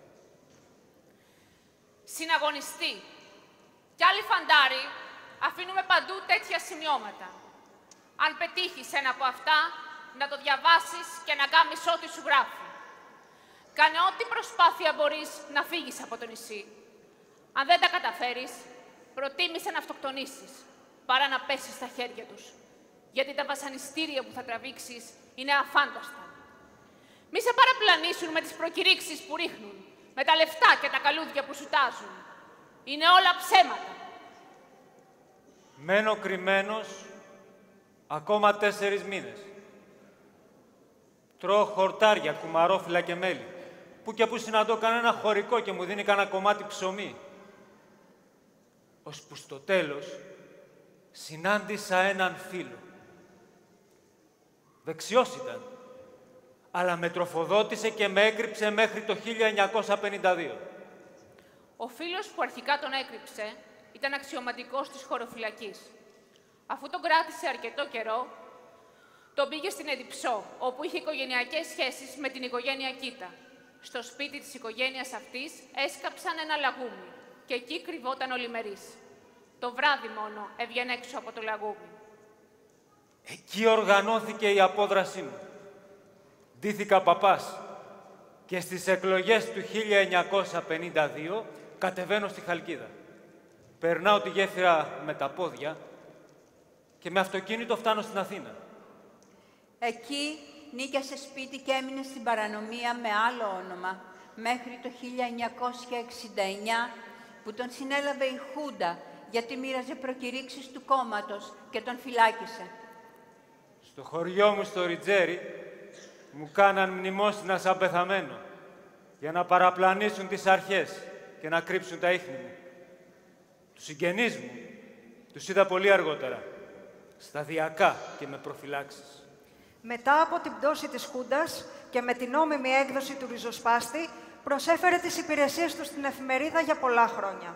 [SPEAKER 8] Συναγωνιστή. Κι άλλοι φαντάροι αφήνουμε παντού τέτοια σημειώματα. Αν πετύχεις ένα από αυτά, να το διαβάσεις και να κάνεις ό,τι σου γράφει. Κάνε ό,τι προσπάθεια μπορείς να φύγεις από το νησί. Αν δεν τα καταφέρεις, προτίμησε να αυτοκτονήσεις παρά να πέσεις στα χέρια τους. Γιατί τα βασανιστήρια που θα τραβήξεις είναι αφάνταστα. Μη σε παραπλανήσουν με τις προκηρύξεις που ρίχνουν, με τα λεφτά και τα καλούδια που σου τάζουν. Είναι όλα ψέματα.
[SPEAKER 7] Μένω κρυμμένος ακόμα 4 μήνες. Τρώω χορτάρια, κουμαρόφυλλα και μέλι. Που και που συναντώ κανένα χωρικό και μου δίνει κανένα κομμάτι ψωμί. Ώσπου στο τέλος συνάντησα έναν φίλο. Δεξιός ήταν, αλλά με τροφοδότησε και με έκρυψε μέχρι το 1952.
[SPEAKER 8] Ο φίλος που αρχικά τον έκρυψε ήταν αξιωματικός της χωροφυλακής. Αφού τον κράτησε αρκετό καιρό, τον πήγε στην Εδιψό, όπου είχε οικογενειακές σχέσεις με την οικογένεια Κίτα. Στο σπίτι της οικογένειας αυτής έσκαψαν ένα λαγούμι και εκεί κρυβόταν ο Λιμερής. Το βράδυ μόνο έβγαινε έξω από το λαγούμι.
[SPEAKER 7] Εκεί οργανώθηκε η απόδρασή μου. Ντύθηκα παπάς και στις εκλογές του 1952 κατεβαίνω στη Χαλκίδα. Περνάω τη γέφυρα με τα πόδια και με αυτοκίνητο φτάνω στην Αθήνα.
[SPEAKER 3] Εκεί νίκιασε σπίτι και έμεινε στην παρανομία με άλλο όνομα, μέχρι το 1969 που τον συνέλαβε η Χούντα γιατί μοίραζε προκηρύξεις του κόμματος και τον φυλάκισε.
[SPEAKER 7] Στο χωριό μου στο Ριτζέρι μου κάναν μνημόσυνα σαν πεθαμένο για να παραπλανήσουν τις αρχές και να κρύψουν τα ίχνη μου. Τους συγγενείς μου τους είδα πολύ αργότερα, σταδιακά και με προφυλάξεις.
[SPEAKER 2] Μετά από την πτώση της Χούντας και με την νόμιμη έκδοση του ριζοσπάστη, προσέφερε τις υπηρεσίες του στην εφημερίδα για πολλά χρόνια.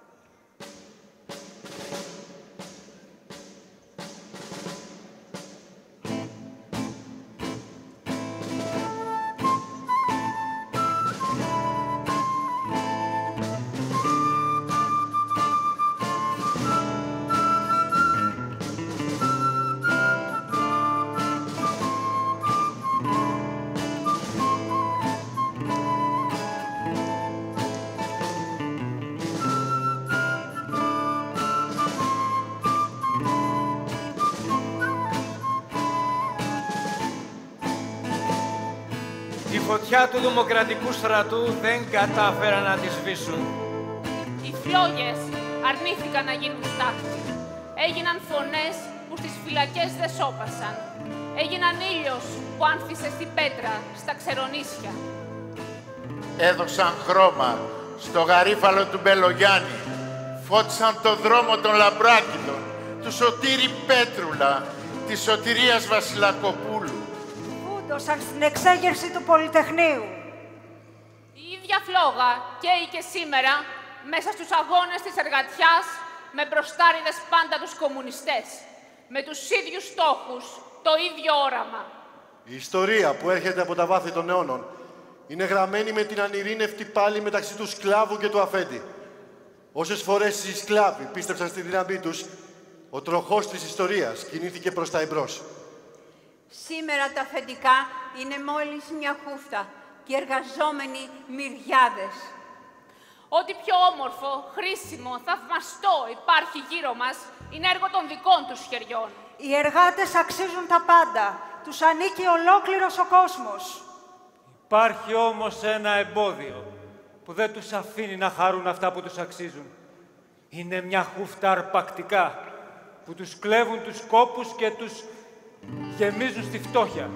[SPEAKER 1] Η φωτιά του Δημοκρατικού Στρατού δεν κατάφεραν να τη σβήσουν.
[SPEAKER 8] Οι φλόγες αρνήθηκαν να γίνουν στάχτη. Έγιναν φωνές που στις φυλακές δεν σώπασαν. Έγιναν ήλιος που άνθησε στην πέτρα, στα ξερονίσια.
[SPEAKER 4] Έδωσαν χρώμα στο γαρίφαλο του Μπελογιάννη. Φώτισαν το δρόμο των Λαμπράκηδων, του Σωτήρη Πέτρουλα, της Σωτηρίας Βασιλακοπούλου.
[SPEAKER 2] Φούντωσαν στην εξέγερση του Πολυτεχνείου.
[SPEAKER 8] Η ίδια φλόγα καίει και σήμερα μέσα στους αγώνες της εργατιάς με μπροστάριδες πάντα τους κομμουνιστές. Με τους ίδιους στόχους, το ίδιο όραμα.
[SPEAKER 5] Η ιστορία που έρχεται από τα βάθη των αιώνων είναι γραμμένη με την ανηρήνευτη πάλη μεταξύ του σκλάβου και του αφέντη. Όσες φορές οι σκλάβοι πίστεψαν στη δύναμή τους, ο τροχός της ιστορίας κινήθηκε προς τα εμπρός.
[SPEAKER 3] Σήμερα τα αφεντικά είναι μόλις μια χούφτα και οι εργαζόμενοι μυριάδες.
[SPEAKER 8] Ό,τι πιο όμορφο, χρήσιμο, θαυμαστό υπάρχει γύρω μας είναι έργο των δικών τους χεριών.
[SPEAKER 2] Οι εργάτες αξίζουν τα πάντα. Τους ανήκει ολόκληρος ο κόσμος.
[SPEAKER 7] Υπάρχει όμως ένα εμπόδιο που δεν τους αφήνει να χαρούν αυτά που τους αξίζουν. Είναι μια χούφτα αρπακτικά που τους κλέβουν τους κόπους και τους γεμίζουν στη φτώχεια.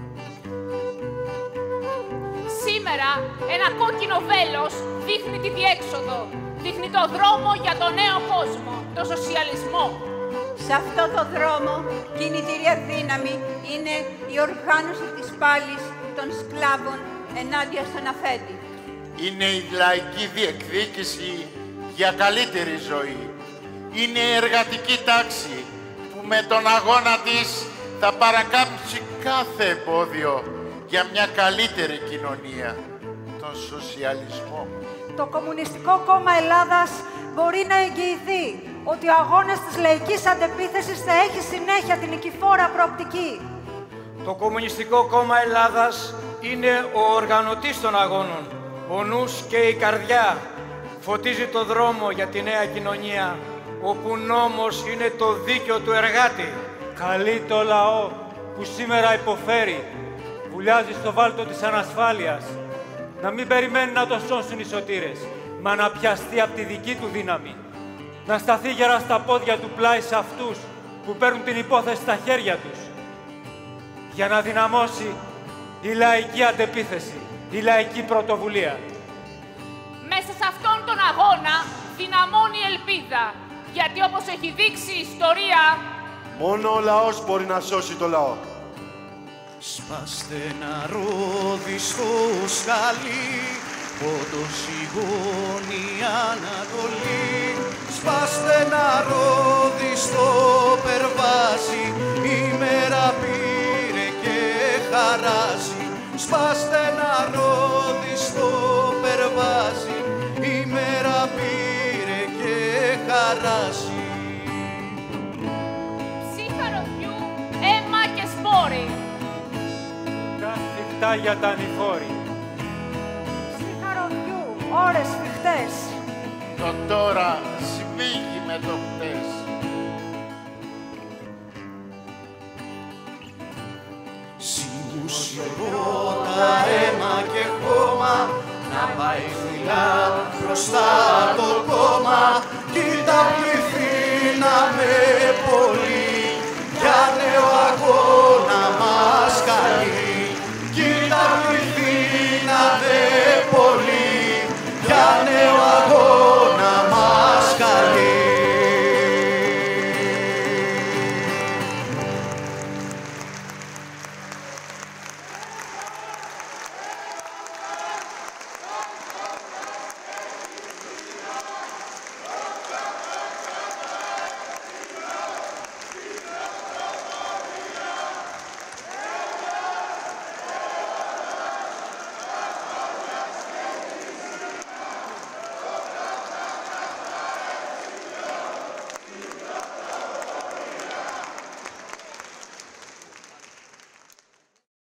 [SPEAKER 8] Σήμερα ένα κόκκινο βέλος δείχνει τη διέξοδο, δείχνει το δρόμο για το νέο κόσμο, το σοσιαλισμό.
[SPEAKER 3] Σε αυτό το δρόμο κινητήρια δύναμη είναι η οργάνωση της πάλης των σκλάβων ενάντια στον αφέντη.
[SPEAKER 4] Είναι η λαϊκή διεκδίκηση για καλύτερη ζωή. Είναι η εργατική τάξη που με τον αγώνα της θα παρακάμψει κάθε εμπόδιο για μια καλύτερη κοινωνία, τον σοσιαλισμό.
[SPEAKER 2] Το Κομμουνιστικό Κόμμα Ελλάδας μπορεί να εγγυηθεί ότι ο αγώνας της λαϊκής αντεπίθεσης θα έχει συνέχεια την νικηφόρα προοπτική.
[SPEAKER 1] Το Κομμουνιστικό Κόμμα Ελλάδας είναι ο οργανωτής των αγώνων, ο νους και η καρδιά. φωτίζει το δρόμο για τη νέα κοινωνία, όπου νόμος είναι το δίκαιο του εργάτη.
[SPEAKER 7] Καλεί το λαό που σήμερα υποφέρει, βουλιάζει στο βάλτο της ανασφάλειας, να μην περιμένει να το σώσουν οι σωτήρες, μα να πιαστεί από τη δική του δύναμη. Να σταθεί γερά στα πόδια του πλάι σε αυτούς που παίρνουν την υπόθεση στα χέρια τους. Για να δυναμώσει η λαϊκή αντεπίθεση, η λαϊκή πρωτοβουλία.
[SPEAKER 8] Μέσα σε αυτόν τον αγώνα δυναμώνει η ελπίδα, γιατί όπως έχει δείξει η ιστορία,
[SPEAKER 5] μόνο ο λαός μπορεί να σώσει το λαό.
[SPEAKER 6] Σπάστε ένα ρόδι στο σκαλί, πόντος σιγώνει η Ανατολή. Σπάστε ένα ρόδι στο περβάζι, η μέρα πήρε και χαράζει. Σπάστε ένα ρόδι στο περβάζι, η μέρα πήρε και χαράζει.
[SPEAKER 8] Ψύχα ροδιού, αίμα και σπόροι.
[SPEAKER 7] Κάθικτα για τα ανηφόρη.
[SPEAKER 2] Ψύχα ροδιού, ώρες φιχτές.
[SPEAKER 4] Το τώρα σφίγγει με το χτες.
[SPEAKER 6] Σιγουσιρώτα αίμα και χώμα, να πάει φυλά μπροστά το κόμμα, κι τα πληθύναμε